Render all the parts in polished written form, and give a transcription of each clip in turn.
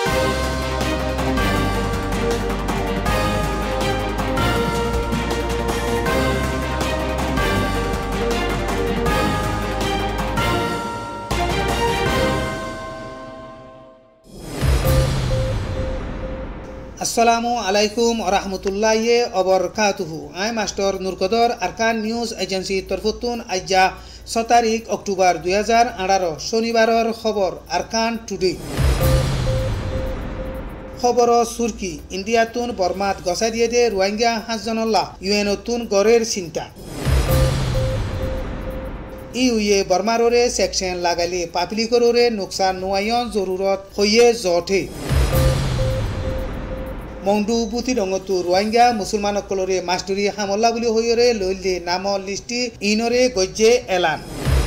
আসসালামু আলাইকুম ওরহমতুল্লাহি ওবরকাতুহু। আই মাস্টার নুরকদর আরকান নিউজ এজেন্সি তরফতুন আজ্জা 6 তারিখ অক্টোবর 2018 শনিবারের খবর আরকান টুডে। খবর সুরকি ইন্ডিয়াতুন বর্মাত গসা দিয়ে দে রোহিঙ্গা 5 জনল্লা ইউএনতুন গড়ের চিন্তা। ইউএ বর্মাররে সেকশন লাগালে পাবলিকররে নোকসান নোয়ায়ন জরুরত হইয়ে জটে। মংডু বুতি রঙতু রোহিঙ্গা মুসলমান কলরে মাস্টরি হামলা বলি হইরে লইলে নাম লিস্টি ইনরে গজ্জে এলান।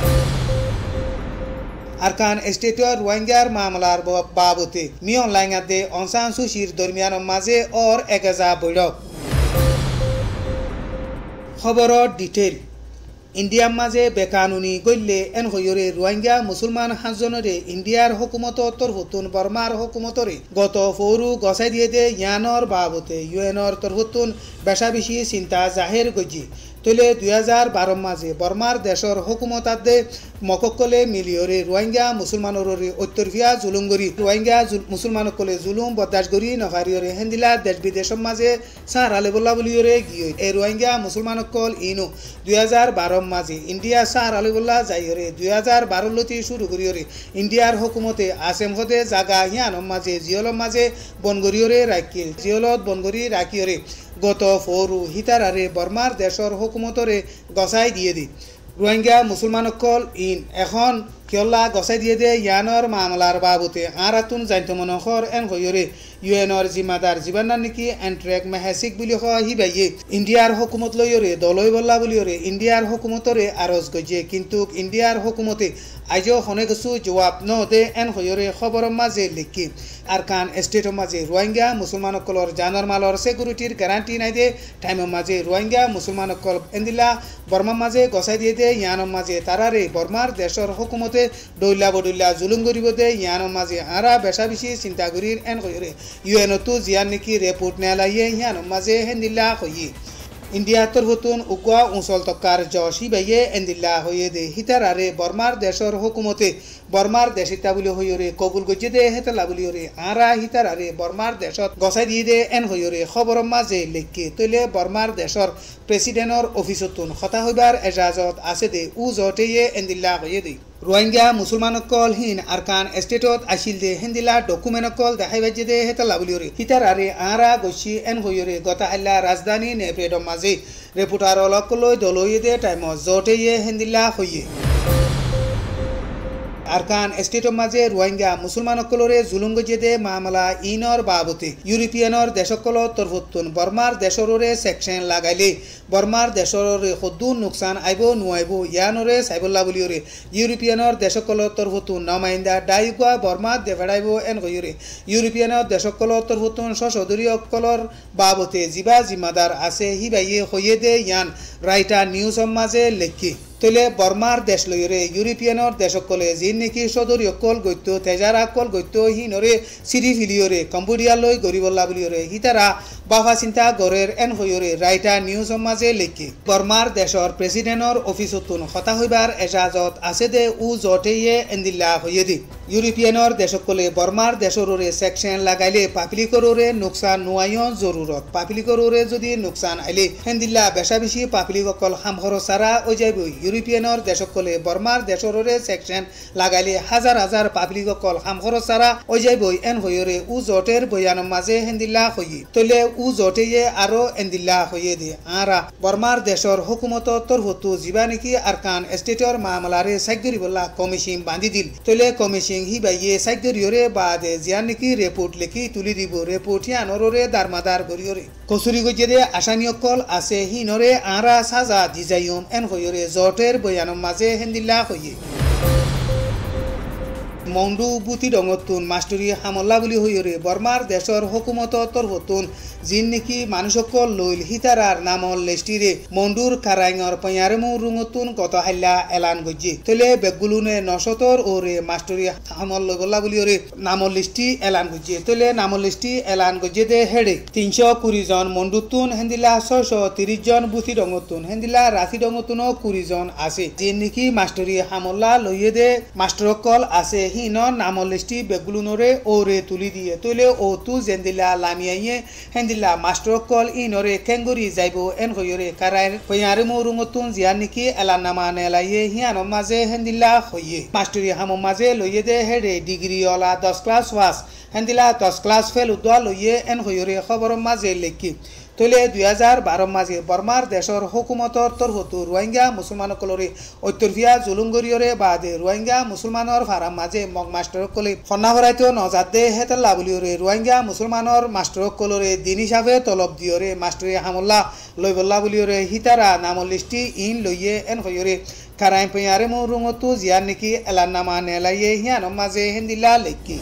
আরকান স্টেটর রোহিঙ্গার মামলার বাবতে মিয়ন লাইঙ্গাতে অনসান সুশির দরমিয়ান মাঝে অর একাজা বৈঠক। খবর ডিটেল ইন্ডিয়ার মাঝে বেকানুনি গল্লে এন হইরে রোহিঙ্গা মুসলমান 5 জনরে ইন্ডিয়ার হুকুমত তরফতুন বর্মার হুকুমতরে গত ফৌরু গসাই দিয়ে দে ইয়ানর বাবতে ইউএনর তরফতুন বেশা বেশি চিন্তা জাহের গজি তলে 2012 মাঝে বর্মার দেশর হুকুমতাদে মককলে মিলিয়রে রোহিঙ্গা মুসলমানরে অত্যরফিয়া জুলুমগরি রোহিঙ্গা মুসলমানকলে জুলুম বরদাশগরি নফারিয়রে হেন্দিলা দেশ বিদেশর মাঝে সারালে বল্লা বলিয়রে গিয়ে এই রোহিঙ্গা মুসলমানকল ইনো 2012 মাঝে ইন্ডিয়া সারালে বল্লা যাইরে 2012 লতি শুরু করিয়রে ইন্ডিয়ার হুকুমতে আসেম হদে জাগা হিয়ানম মাঝে জিয়লম মাঝে বনগরিয়রে রাখিল জিয়লত বনগরি রাখিয়রে গত ফৌরু হিতারারে বর্মার দেশর হুকুমতরে গসাই দিয়ে দি রোহিঙ্গা মুসলমানকল ইন এখন কিয়ল্লা গসাই দিয়ে দে ইয়ানর মামলার বাবতে আরাতুন জানতে মনখর এন হইরে ইউএনর জিম্মাদার জীবনার নাকি এন্ট্রেক মেহাসিক বুলি হিবাইয়ে ইন্ডিয়ার হুকুমত লইরে দলই বল্লা বলিরে ইন্ডিয়ার হুকুমতরে আরজ গজে কিন্তু ইন্ডিয়ার হুকুমতে আজও হনে কিছু জবাব নদে এন হইরে খবর মাঝে লিখি আরকান স্টেটর মাঝে রোহিঙ্গা মুসলমানকলর জানর মালর সিকিউরিটির গ্যারান্টি নাই দে টাইমের মাঝে রোহিঙ্গা মুসলমানকল এন্দিলা বর্মার মাঝে গসাই দিয়ে দে ইয়ানর মাঝে তারারে বর্মার দেশর হুকুমতে ডইলা বডইলা জুলুম করিব দে ইয়ানর মাঝে আরা বেশা বেশি চিন্তা করির এন হইরে ইউএনতো জিয়ান নাকি রিপোর্ট নেলাইয়ে ইয়ানর মাঝে হেন্দিলা হইয়ে ইন্ডিয়া তরফতুন উগা অঞ্চল তকার জশি বাইয়ে এন্দিল্লা হয়ে দে হিতারারে বর্মার দেশর হুকুমতে বর্মার দেশিতা বলি হইরে কবুল গজ্জে দে হেতলা বলিরে আরা হিতারারে বর্মার দেশত গসাই দিয়ে দে এন হইরে খবর মাঝে লেখকে তৈলে বর্মার দেশর প্রেসিডেন্টর অফিসতুন হতা হইবার এজাজত আছে দে উ জটেয়ে এন্দিল্লা হয়ে দে রোহিঙ্গা মুসলমানকল হিন আরকান স্টেটত আসিল দে হেন্দিলা ডকুমেন্টকল দেখাই বাজে দে হেতলা বলিরে হিতারারে আরা গছি এন হইরে গতা আল্লা রাজধানী নেপ্রেডম মাঝে রেপুটার অলকলৈ দলইয়ে দে টাইম জটেয়ে হেন্দিল্লা হইয়ে আরকান স্টেটর মাঝে রোহিঙ্গা মুসলমানকলরে জুলুম গজে দে মামলা ইনর বাবতে ইউরোপিয়ানর দেশকল তরফতুন বর্মার দেশররে সেকশন লাগাইলে বর্মার দেশররে হদ্দু নোকসান আইব নুয়াইব ইয়ানরে সাইবল্লা বলিয়রে ইউরোপিয়ানর দেশকল তরফতুন নমাইন্দা ডাইগুয়া বর্মা দেভেড়াইব এন গইরে ইউরোপিয়ানর দেশকল তরফতুন সশদরীয় কলর বাবতে জিবা জিম্মাদার আছে হিবাইয়ে হইয়ে দে ইয়ান রাইটা নিউজর মাঝে লেখি তলে বর্মার দেশ লইরে ইউরোপিয়ানর দেশকলে যিন নাকি সদরীয় কল গত্য তেজারা কল গত্য হিনরে সিরি ফিলিয়রে কম্বোডিয়া লই গরিবল্লা বলিয়রে হিতারা বাফা চিন্তা গড়ের এন হইরে রাইটা নিউজর মাঝে লেখি বর্মার দেশর প্রেসিডেন্টর অফিসতুন হতা হইবার এজাজত আছে দে উ জটেয়ে এন্দিল্লা হইয়ে দি ইউরোপিয়ানর দেশকলে বর্মার দেশররে সেকশন লাগাইলে পাবলিকররে নোকসান নোয়ায়ন জরুরত পাবলিকররে যদি নোকসান আইলে হেন্দিল্লা বেশা বেশি পাবলিককল হামহর সারা ও যাইব ইউরোপিয়ানর দেশকলে বর্মার দেশররে সেকশন লাগাইলে হাজার হাজার পাবলিককল হামহর সারা ও যাইব এন হইরে উ জটের বয়ান মাঝে হেন্দিল্লা হইয়ে তলে উ জটেয়ে আরো এন্দিল্লা হইয়ে দে আরা বর্মার দেশর হুকুমত তরফতু জিবা নাকি আরকান স্টেটর মামলারে সাইগরি বল্লা কমিশন বাঁধি দিল তলে কমিশন হিবাইয়ে সাইগরিয়রে বাদে জিয়ান নাকি রিপোর্ট লেখি তুলি দিব রিপোর্ট ইয়ানরে দারমাদার গরিয়রে কসুরি গজে দে আসানিয়কল আছে হিনরে আরা সাজা দিজাইম এন হইরে জটের বয়ান মাঝে হেন্দিল্লা হইয়ে মন্ডু বুতি ডঙতুন মাস্টরি হামলা বুলি হইরে বর্মার দেশর হুকুমত তরফতুন জিন নাকি মানুষকল লইল হিতারার নামল লেস্টিরে মন্ডুর কারাইঙর পয়ারেমু রুঙতুন গত হাল্লা এলান গজ্জি তলে বেগুলুনে নশতর ওরে মাস্টরি হামল লইবল্লা বুলি ওরে নামল লিস্টি এলান গজ্জি তলে নামল লিস্টি এলান গজ্জি দে হেডে 320 জন মন্ডুতুন হেন্দিলা 630 জন বুতি ডঙতুন হেন্দিলা রাতি ডঙতুন 20 জন আছে জিন নাকি মাস্টরি হামলা লইয়ে দে মাস্টরকল আছে হিন নামল লিস্টি বেগুলুনরে ওরে তুলি দিয়ে তলে ও তু জেন্দিলা লামিয়াইয়ে হেন্দিলা মাস্টরকল ইনরে কেঙ্গুরি যাইবো এন হইরে কারাই পয়ারে মরুঙতুন জিয়ান নাকি এলান নামা নেলাইয়ে হিয়ান মাঝে হেন্দিলা হইয়ে মাস্টরি হাম মাঝে লইয়ে দে হেডে ডিগ্রি ওলা 10 ক্লাস ওয়াস হেন্দিলা 10 ক্লাস ফেল উদা লইয়ে এন হইরে খবর মাঝে লেখি তলে 2012 মাঝে বর্মার দেশর হুকুমতর তরফতু রোহিঙ্গা মুসলমানসকলরে অত্যর্ফিয়া জুলুমগরিয়রে বাদে রোহিঙ্গা মুসলমানর ফারাম মাঝে মগ মাস্টরসকলে ফন্না হরাইতো নজাদে হেতাল্লা বুলিয়রে রোহিঙ্গা মুসলমানর মাস্টরসকলরে দিন হিসাবে তলব দিয়রে মাস্টরি হামলা লইবল্লা বুলিয়রে হিতারা নামল লিস্টি ইন লইয়ে এন হইরে কারাই পয়ারে মরুঙতু জিয়ান নাকি এলান নামা নেলাইয়ে হিয়ান মাঝে হেন্দিলা লেখি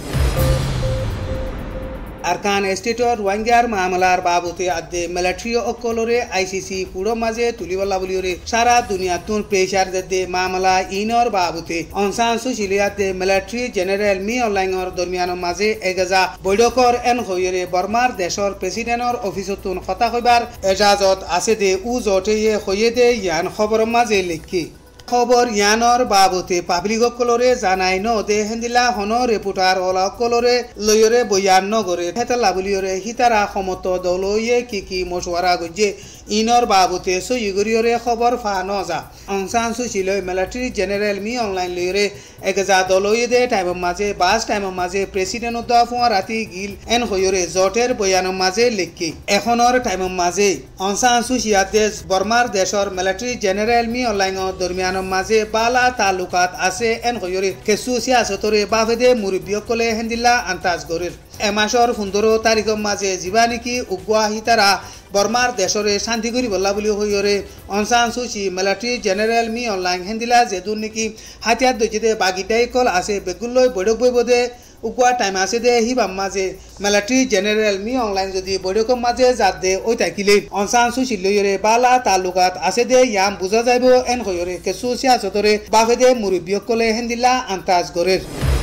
আরকান স্টেটর রোহিঙ্গার মামলার বাবতে আদে মিলিটারি অকলরে আইসিসি পুরো মাঝে তুলিবল্লা বুলিওরে সারা দুনিয়া তুন প্রেসার দে মামলা ইনর বাবতে অনসান সুশিলিয়াতে মিলিটারি জেনারেল মি অনলাইনর দরমিয়ান মাঝে এগেজা বৈঠকর এন হইরে বর্মার দেশর প্রেসিডেন্টর অফিসতুন কথা কইবার এজাজত আছে দে উ জটে হইয়ে দে ইয়ান খবর মাঝে লেখি খবর ইয়ানর বাবতে পাবলিক কলরে জানাই ন দে হেন্দিলা হন রেপুটার ওলা কলরে লইরে বয়ান নগরে হেতালা বুলিয়রে হিতারা সমত দলইয়ে কি মশওয়ারা গজ্জে ইনর বাবতে সইগরিয়রে খবর ফা নজা অংসান সুশিলয় মিলিটারি জেনারেল মি অনলাইন লইরে একজা দলইয়ে দে টাইম মাঝে বাস টাইম মাঝে প্রেসিডেন্ট উদ্দা ফুয়া রাতি গিল এন হইরে জটের বয়ান মাঝে লেখি এখনর টাইম মাঝে অংসান সুশিয়াতে বর্মার দেশর মিলিটারি জেনারেল মি অনলাইনর দরমিয়ান মাঝে বালা তালুকাত আছে এন হইরে কেসু সিয়াসতরে বাফেদে মুরব্বিয়কলে হেন্দিলা আন্তাজ গরের এমাসর 15 তারিখ মাঝে জিবা নাকি উগুয়া হিতারা বর্মার দেশরে শান্তি করি বল্লা বলি হইরে অনসান সুচি মিলিটারি জেনারেল মি অনলাইন হেন্দিলা যেদুর নাকি হাতিয়ার দইতে বাগিটাই কল আছে বেগুলই বৈঠক বইবদে উগুয়া টাইম আছে দে হিবাম মাঝে মিলিটারি জেনারেল মি অনলাইন যদি বৈঠক মাঝে যাত দে ওই থাকিলে অনসান সুচি লইরে বালা তালুকাত আছে দে ইয়াম বুঝা যাইব এন হইরে কেসু সিয়াসতরে বাফেদে মুরব্বিয়কলে হেন্দিলা আন্তাজ গরের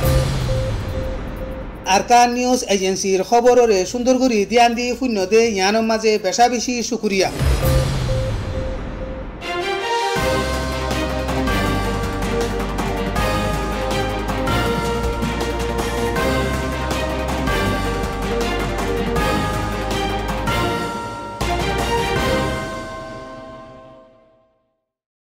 আরকান নিউজ এজেন্সির খবররে সুন্দর করে ধ্যান দিয়ে শূন্য দে ইয়ানোর মাঝে বেশা বেশি শুকুরিয়া।